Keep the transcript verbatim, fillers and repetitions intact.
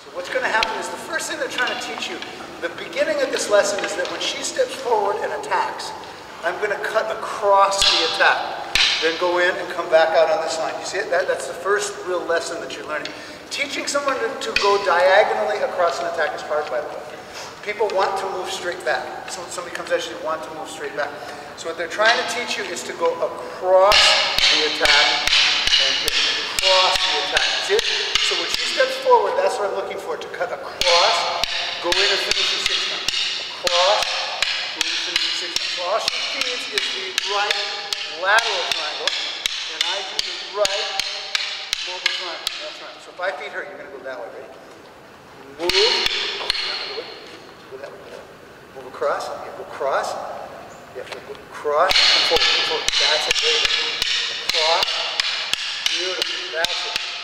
So what's going to happen is the first thing they're trying to teach you, the beginning of this lesson is that when she steps forward and attacks, I'm going to cut across the attack. Then go in and come back out on this line. You see it? That, that's the first real lesson that you're learning. Teaching someone to, to go diagonally across an attack is hard, by the way. People want to move straight back. So somebody comes at you, they want to move straight back. So what they're trying to teach you is to go across the attack and across the attack. See it? So when she steps forward, that's what I'm looking for, to cut across, go in and finish in six times. Across, go in and finish in six times. So all she feeds is the right lateral triangle, and I do the right mobile triangle. That's right. So if I feed her, you're going to go that way, ready? Move. Go that way, go that way. Move across. Yeah, go across. You have to go across. Come forward, come forward. That's it. Across. Beautiful. That's it.